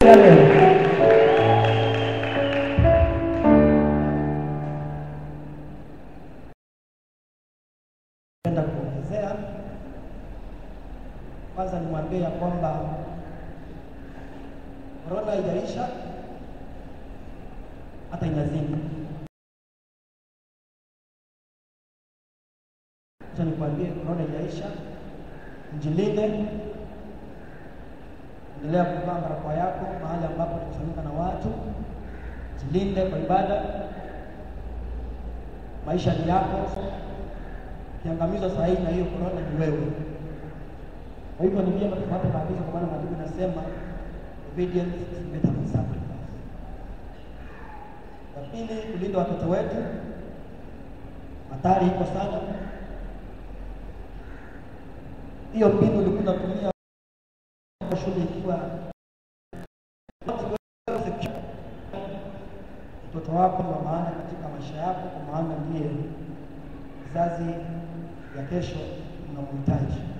Napenda kuongezea kwanza nimwambie ya kwamba corona haijaisha hata inazidi. Acha nikwambie corona haijaisha, mjilinde, endelea kuvaa barakoa yako mahali ambapo unakusanyika na watu, jilinde kwa ibada. Maisha ni yako, kiangamizo sahihi na hiyo corona ni wewe. Kwa hivyo ni vyema tufuate maagizo, kwa maana maandiko yanasema obedience is better than sacrifice. Ya pili, kulinda watoto wetu. Hatari iko sana. Hiyo mbinu ulikuwa unatumia kwa shule ikiwa mtoto wako wa maana katika maisha yako, kwa maana ndiye kizazi ya kesho unamhitaji.